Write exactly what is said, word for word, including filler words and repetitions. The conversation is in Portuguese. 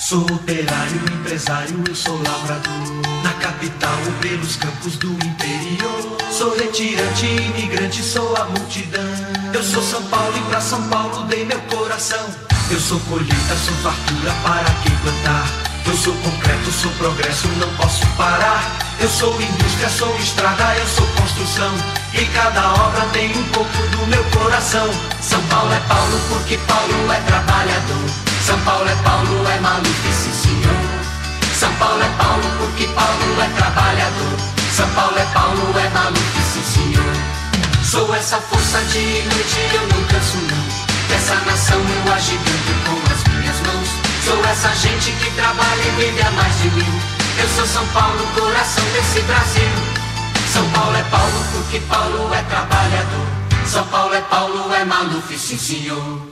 Sou operário, empresário, eu sou lavrador. Na capital ou pelos campos do interior. Sou retirante, imigrante, sou a multidão. Eu sou São Paulo e pra São Paulo dei meu coração. Eu sou colheita, sou fartura para quem plantar. Eu sou concreto, sou progresso, não posso parar. Eu sou indústria, sou estrada, eu sou construção. E cada obra tem um pouco do meu coração. São Paulo é Paulo porque Paulo é trabalhador. São Paulo é Paulo, é maluco, sim senhor. São Paulo é Paulo porque Paulo é trabalhador. São Paulo é Paulo, é maluco, sim senhor. Sou essa força de noite, eu não canso não. Dessa nação eu agiganto com as minhas mãos. Sou essa gente que trabalha e vive há mais de mil. Eu sou São Paulo, coração desse Brasil. São Paulo é Paulo porque Paulo é trabalhador. São Paulo é Paulo, é maluco, sim senhor.